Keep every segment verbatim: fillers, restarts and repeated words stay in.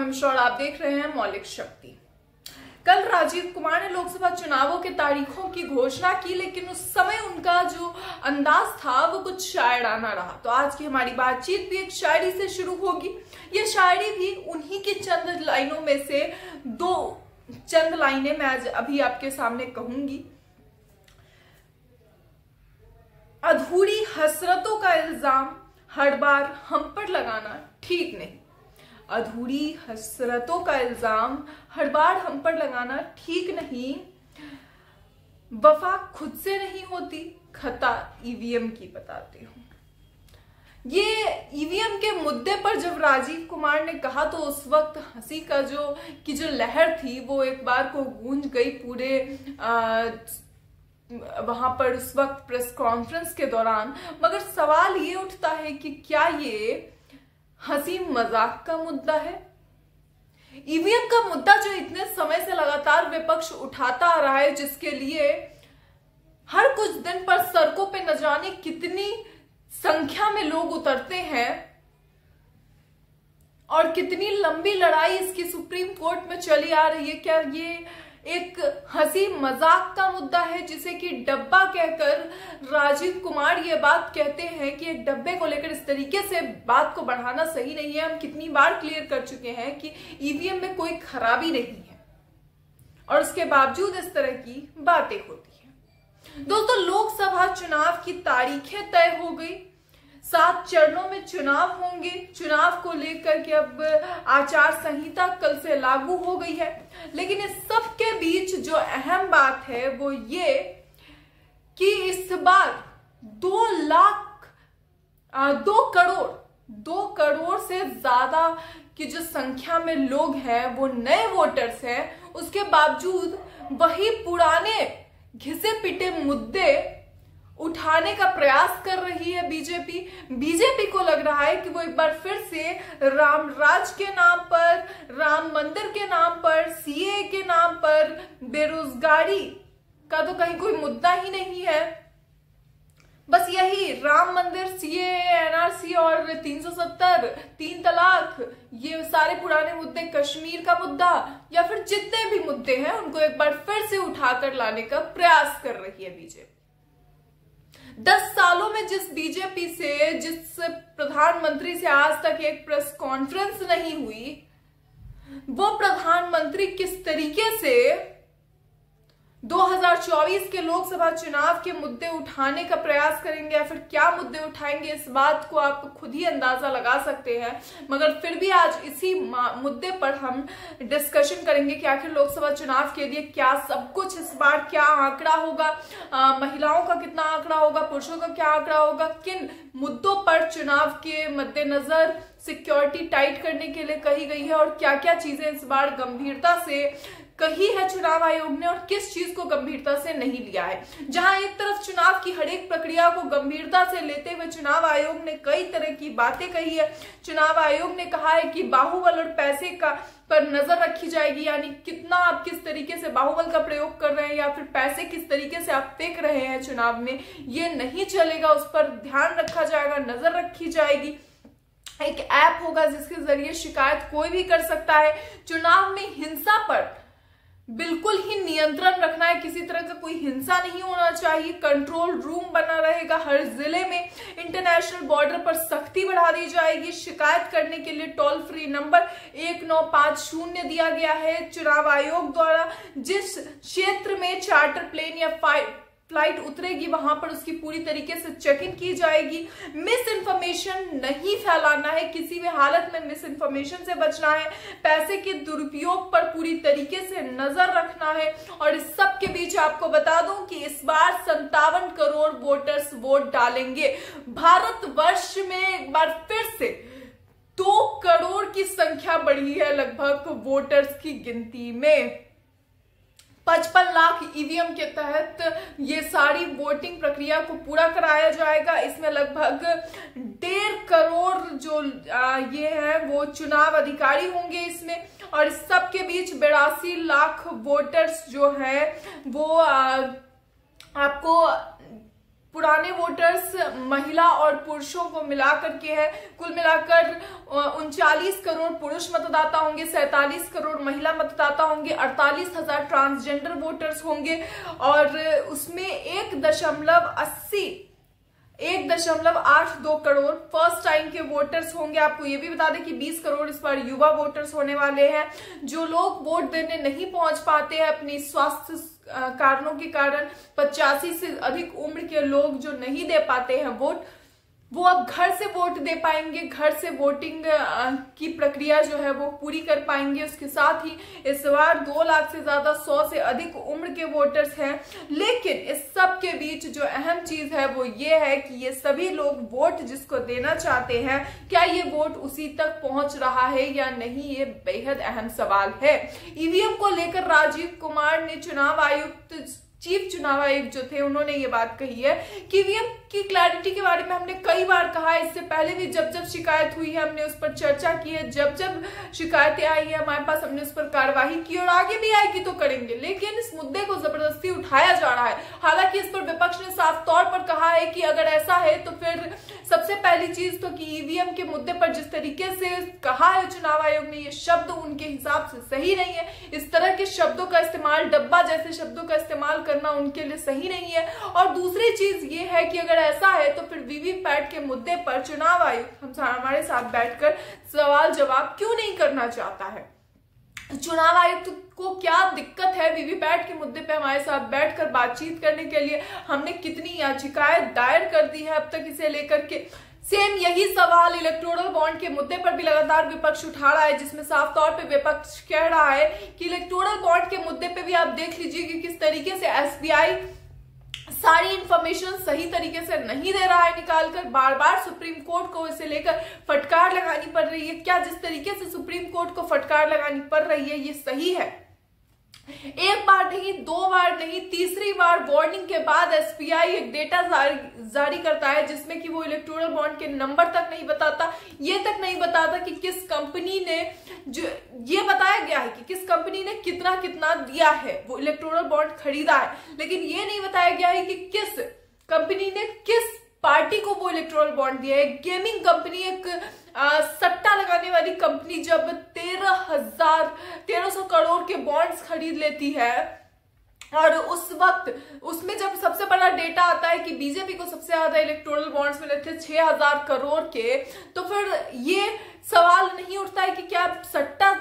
मैं मिश्रा और आप देख रहे हैं मौलिक शक्ति। कल राजीव कुमार ने लोकसभा चुनावों के तारीखों की घोषणा की, लेकिन उस समय उनका जो अंदाज था वो कुछ शायराना रहा। तो आज की हमारी बातचीत भी एक शायरी से शुरू होगी। ये शायरी भी उन्हीं की चंद लाइनों में से दो चंद लाइनें मैं आज अभी आपके सामने कहूंगी। अधूरी हसरतों का इल्जाम हर बार हम पर लगाना ठीक नहीं। अधूरी हसरतों का इल्जाम हर बार हम पर लगाना ठीक नहीं। वफा खुद से नहीं होती, खता ईवीएम की बताती हूं। ये ईवीएम के मुद्दे पर जब राजीव कुमार ने कहा तो उस वक्त हंसी का जो की जो लहर थी वो एक बार को गूंज गई पूरे आ, वहां पर उस वक्त प्रेस कॉन्फ्रेंस के दौरान। मगर सवाल ये उठता है कि क्या ये हंसी मजाक का मुद्दा है? ईवीएम का मुद्दा जो इतने समय से लगातार विपक्ष उठाता आ रहा है, जिसके लिए हर कुछ दिन पर सड़कों पे न जाने कितनी संख्या में लोग उतरते हैं और कितनी लंबी लड़ाई इसकी सुप्रीम कोर्ट में चली आ रही है, क्या ये एक हंसी मजाक का मुद्दा है जिसे कि डब्बा कहकर राजीव कुमार ये बात कहते हैं कि एक डब्बे को लेकर इस तरीके से बात को बढ़ाना सही नहीं है। हम कितनी बार क्लियर कर चुके हैं कि ईवीएम में कोई खराबी नहीं है और उसके बावजूद इस तरह की बातें होती हैं। दोस्तों, लोकसभा चुनाव की तारीखें तय हो गई। सात चरणों में चुनाव होंगे। चुनाव को लेकर के अब आचार संहिता कल से लागू हो गई है, लेकिन इस सब के बीच जो अहम बात है वो ये कि इस बार दो लाख दो करोड़ दो करोड़ से ज्यादा की जो संख्या में लोग हैं वो नए वोटर्स हैं। उसके बावजूद वही पुराने घिसे पिटे मुद्दे उठाने का प्रयास कर रही है बीजेपी। बीजेपी को लग रहा है कि वो एक बार फिर से राम राज के नाम पर, राम मंदिर के नाम पर, सीए के नाम पर, बेरोजगारी का तो कहीं कोई मुद्दा ही नहीं है। बस यही राम मंदिर, सीए, एनआरसी और तीन सौ सत्तर, तीन तलाक, ये सारे पुराने मुद्दे, कश्मीर का मुद्दा या फिर जितने भी मुद्दे हैं उनको एक बार फिर से उठाकर लाने का प्रयास कर रही है बीजेपी। दस सालों में जिस बीजेपी से, जिस प्रधानमंत्री से आज तक एक प्रेस कॉन्फ्रेंस नहीं हुई, वो प्रधानमंत्री किस तरीके से दो हज़ार चौबीस के लोकसभा चुनाव के मुद्दे उठाने का प्रयास करेंगे या फिर क्या मुद्दे उठाएंगे, इस बात को आप खुद ही अंदाजा लगा सकते हैं। मगर फिर भी आज इसी मुद्दे पर हम डिस्कशन करेंगे कि आखिर लोकसभा चुनाव के लिए क्या सब कुछ इस बार, क्या आंकड़ा होगा, आ, महिलाओं का कितना आंकड़ा होगा, पुरुषों का क्या आंकड़ा होगा, किन मुद्दों पर चुनाव के मद्देनजर सिक्योरिटी टाइट करने के लिए कही गई है और क्या क्या चीजें इस बार गंभीरता से कही है चुनाव आयोग ने और किस चीज को गंभीरता से नहीं लिया है। जहां एक तरफ चुनाव की हर एक प्रक्रिया को गंभीरता से लेते हुए चुनाव आयोग ने कई तरह की बातें कही है। चुनाव आयोग ने कहा है कि बाहुबल और पैसे का पर नजर रखी जाएगी, यानी कितना आप किस तरीके से बाहुबल का प्रयोग कर रहे हैं या फिर पैसे किस तरीके से आप फेंक रहे हैं चुनाव में, ये नहीं चलेगा, उस पर ध्यान रखा जाएगा, नजर रखी जाएगी। एक ऐप होगा जिसके जरिए शिकायत कोई भी कर सकता है। चुनाव में हिंसा पर बिल्कुल ही नियंत्रण रखना है, किसी तरह का कोई हिंसा नहीं होना चाहिए। कंट्रोल रूम बना रहेगा हर जिले में। इंटरनेशनल बॉर्डर पर सख्ती बढ़ा दी जाएगी। शिकायत करने के लिए टोल फ्री नंबर एक नौ पांच शून्य दिया गया है चुनाव आयोग द्वारा। जिस क्षेत्र में चार्टर प्लेन या फ्लाइट उतरेगी वहां पर उसकी पूरी तरीके से चेक इन की जाएगी। मिस इन्फॉर्मेशन नहीं फैलाना है, किसी भी हालत में मिस इन्फॉर्मेशन से बचना है। पैसे के दुरुपयोग पर पूरी तरीके से नजर रखना है। और इस सब के बीच आपको बता दूं कि इस बार संतावन करोड़ वोटर्स वोट डालेंगे। भारतवर्ष में एक बार फिर से दो करोड़ की संख्या बढ़ी है लगभग वोटर्स की गिनती में। पचपन लाख ईवीएम के तहत ये सारी वोटिंग प्रक्रिया को पूरा कराया जाएगा। इसमें लगभग डेढ़ करोड़ जो आ, ये है वो चुनाव अधिकारी होंगे इसमें। और इस सब के बीच बेरासी लाख वोटर्स जो है वो आ, आपको पुराने वोटर्स महिला और पुरुषों को मिलाकर के है। कुल मिलाकर उनचालीस करोड़ पुरुष मतदाता होंगे, सैतालीस करोड़ महिला मतदाता होंगे, अड़तालीस हजार ट्रांसजेंडर वोटर्स होंगे और उसमें एक दशमलव अस्सी एक दशमलव आठ दो करोड़ फर्स्ट टाइम के वोटर्स होंगे। आपको ये भी बता दें कि बीस करोड़ इस बार युवा वोटर्स होने वाले हैं। जो लोग वोट देने नहीं पहुंच पाते हैं अपनी स्वास्थ्य कारणों के कारण, पचासी से अधिक उम्र के लोग जो नहीं दे पाते हैं वोट, वो अब घर से वोट दे पाएंगे, घर से वोटिंग की प्रक्रिया जो है वो पूरी कर पाएंगे। उसके साथ ही इस बार दो लाख से ज्यादा सौ से अधिक उम्र के वोटर्स हैं। लेकिन इस सब के बीच जो अहम चीज है वो ये है कि ये सभी लोग वोट जिसको देना चाहते हैं, क्या ये वोट उसी तक पहुंच रहा है या नहीं, ये बेहद अहम सवाल है। ईवीएम को लेकर राजीव कुमार ने चुनाव आयुक्त चीफ चुनाव आयुक्त जो थे उन्होंने ये बात कही है कि ईवीएम की क्लैरिटी के बारे में हमने कई बार कहा है, इससे पहले भी जब जब शिकायत हुई है हमने उस पर चर्चा की है, जब जब शिकायतें आई है हमारे पास हमने उस पर कार्रवाई की और आगे भी आएगी तो करेंगे। लेकिन इस मुद्दे को जबरदस्ती उठाया जा रहा है। हालांकि इस पर विपक्ष ने साफ तौर पर कहा है कि अगर ऐसा है तो फिर सबसे पहली चीज तो कि ईवीएम के मुद्दे पर जिस तरीके से कहा है चुनाव आयोग ने, ये शब्द उनके हिसाब से सही नहीं है। इस तरह के शब्दों का इस्तेमाल, डब्बा जैसे शब्दों का इस्तेमाल करना उनके लिए सही नहीं है। और दूसरी चीज ये है कि अगर ऐसा है तो फिर वीवीपैट के मुद्दे पर चुनाव आयोग हम हमारे साथ बैठकर सवाल जवाब क्यों नहीं करना चाहता है। चुनाव आयुक्त को क्या दिक्कत है वीवीपैट के मुद्दे पे हमारे साथ बैठकर बातचीत करने के लिए? हमने कितनी याचिकाएं दायर कर दी है अब तक इसे लेकर के। सेम यही सवाल इलेक्टोरल बॉन्ड के मुद्दे पर भी लगातार विपक्ष उठा रहा है, जिसमें साफ तौर पे विपक्ष कह रहा है कि इलेक्टोरल बॉन्ड के मुद्दे पे भी आप देख लीजिए कि किस तरीके से एसबीआई सारी इंफॉर्मेशन सही तरीके से नहीं दे रहा है निकालकर। बार बार सुप्रीम कोर्ट को इसे लेकर फटकार लगानी पड़ रही है। क्या जिस तरीके से सुप्रीम कोर्ट को फटकार लगानी पड़ रही है ये सही है? एक बार नहीं, दो बार नहीं, तीसरी बार वार्निंग के बाद एसबीआई एक डेटा जारी करता है जिसमें कि वो इलेक्टोरल बॉन्ड के नंबर तक नहीं बताता, ये तक नहीं बताता कि किस कंपनी ने, जो ये बताया गया है कि किस कंपनी ने कितना कितना दिया है, वो इलेक्टोरल बॉन्ड खरीदा है, लेकिन ये नहीं बताया गया है कि किस कंपनी ने किस पार्टी को वो इलेक्टोरल बॉन्ड दिया है। गेमिंग कंपनी, एक आ, सट्टा लगाने वाली कंपनी जब तेरह हजार तेरह सौ करोड़ के बॉन्ड्स खरीद लेती है और उस वक्त उसमें जब सबसे बड़ा डेटा आता है कि बीजेपी को सबसे ज्यादा इलेक्टोरल बॉन्ड्स मिले थे छह हजार करोड़ के, तो फिर ये सवाल नहीं उठता है कि क्या सट्टा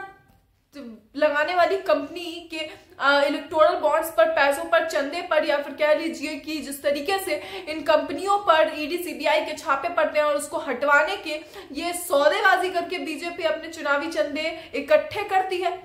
लगाने वाली कंपनी के इलेक्टोरल बॉन्ड्स पर, पैसों पर, चंदे पर, या फिर कह लीजिए कि जिस तरीके से इन कंपनियों पर ईडी सीबीआई के छापे पड़ते हैं और उसको हटवाने के ये सौदेबाजी करके बीजेपी अपने चुनावी चंदे इकट्ठे करती है,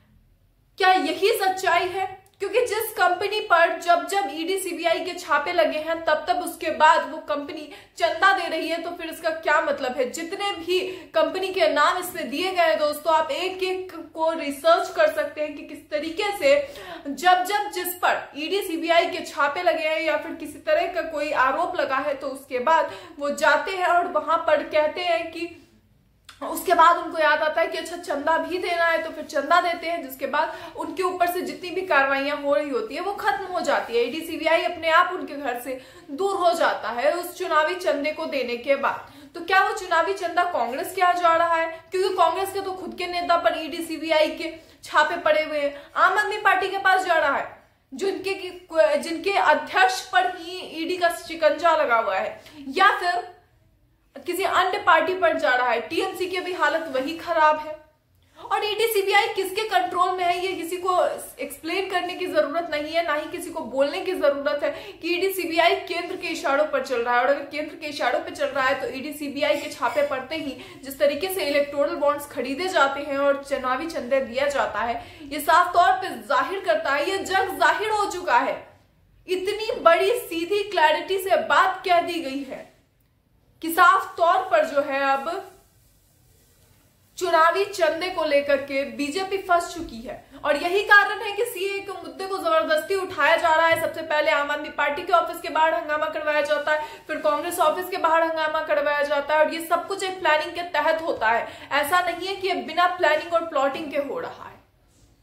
क्या यही सच्चाई है? क्योंकि जिस कंपनी पर जब जब ईडी सीबीआई के छापे लगे हैं तब तब उसके बाद वो कंपनी चंदा दे रही है, तो फिर इसका क्या मतलब है? जितने भी कंपनी के नाम इसमें दिए गए दोस्तों, आप एक एक को रिसर्च कर सकते हैं कि किस तरीके से जब जब जिस पर ईडी सीबीआई के छापे लगे हैं या फिर किसी तरह का कोई आरोप लगा है तो उसके बाद वो जाते हैं और वहां पर कहते हैं कि उसके बाद उनको याद आता है कि अच्छा चंदा भी देना है, तो फिर चंदा देते हैं, जिसके बाद उनके ऊपर से जितनी भी कार्रवाइयां हो रही होती है वो खत्म हो जाती है। ईडी सीबीआई अपने आप उनके घर से दूर हो जाता है उस चुनावी चंदे को देने के बाद। तो क्या वो चुनावी चंदा कांग्रेस के आ जा रहा है? क्योंकि कांग्रेस के तो खुद के नेता पर ईडी सीबीआई के छापे पड़े हुए हैं। आम आदमी पार्टी के पास जा रहा है, जिनके जिनके अध्यक्ष पर ही ईडी का शिकंजा लगा हुआ है, या फिर किसी अन्य पार्टी पर जा रहा है। टीएमसी की भी हालत वही खराब है। और ईडी सीबीआई किसके कंट्रोल में है ये किसी को एक्सप्लेन करने की जरूरत नहीं है, ना ही किसी को बोलने की जरूरत है कि ईडी सीबीआई केंद्र के इशारों पर चल रहा है। और अगर केंद्र के इशारों पर चल रहा है तो ईडी सीबीआई के छापे पड़ते ही जिस तरीके से इलेक्टोरल बॉन्ड्स खरीदे जाते हैं और चुनावी चंदे दिया जाता है, ये साफ तौर पर जाहिर करता है, ये जग जाहिर हो चुका है। इतनी बड़ी सीधी क्लैरिटी से बात कह दी गई है कि साफ तौर पर जो है अब चुनावी चंदे को लेकर के बीजेपी फंस चुकी है। और यही कारण है कि सीए के मुद्दे को जबरदस्ती उठाया जा रहा है। सबसे पहले आम आदमी पार्टी के ऑफिस के बाहर हंगामा करवाया जाता है, फिर कांग्रेस ऑफिस के बाहर हंगामा करवाया जाता है, और ये सब कुछ एक प्लानिंग के तहत होता है। ऐसा नहीं है कि ये बिना प्लानिंग और प्लॉटिंग के हो रहा है।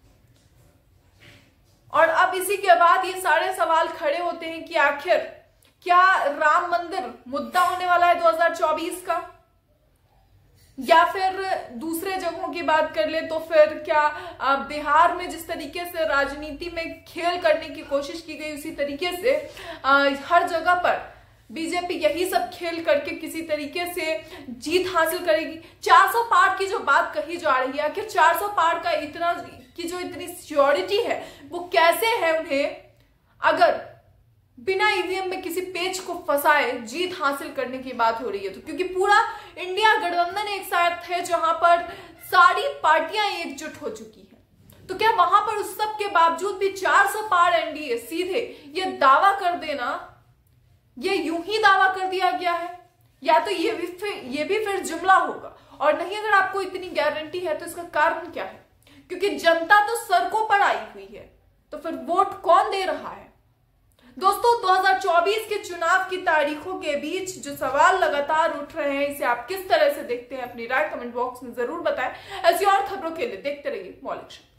और अब इसी के बाद ये सारे सवाल खड़े होते हैं कि आखिर क्या राम मंदिर मुद्दा होने वाला है दो हज़ार चौबीस का? या फिर दूसरे जगहों की बात कर ले तो फिर क्या बिहार में जिस तरीके से राजनीति में खेल करने की कोशिश की गई उसी तरीके से आ, हर जगह पर बीजेपी यही सब खेल करके किसी तरीके से जीत हासिल करेगी? चार सौ पार की जो बात कही जा रही है, आखिर चार सौ पार का इतना की जो इतनी सियोरिटी है वो कैसे है उन्हें, अगर बिना ईवीएम में किसी पेच को फंसाए जीत हासिल करने की बात हो रही है तो? क्योंकि पूरा इंडिया गठबंधन एक साथ है जहां पर सारी पार्टियां एकजुट हो चुकी है, तो क्या वहां पर उस सब के बावजूद भी चार सौ पार एनडीए सीधे ये दावा कर देना, ये यूं ही दावा कर दिया गया है? या तो ये भी फिर ये भी फिर जुमला होगा, और नहीं अगर आपको इतनी गारंटी है तो इसका कारण क्या है? क्योंकि जनता तो सड़कों पर आई हुई है, तो फिर वोट कौन दे रहा है? दोस्तों, दो हज़ार चौबीस के चुनाव की तारीखों के बीच जो सवाल लगातार उठ रहे हैं, इसे आप किस तरह से देखते हैं? अपनी राय कमेंट बॉक्स में जरूर बताएं। ऐसी और खबरों के लिए देखते रहिए मौलिक शब्द।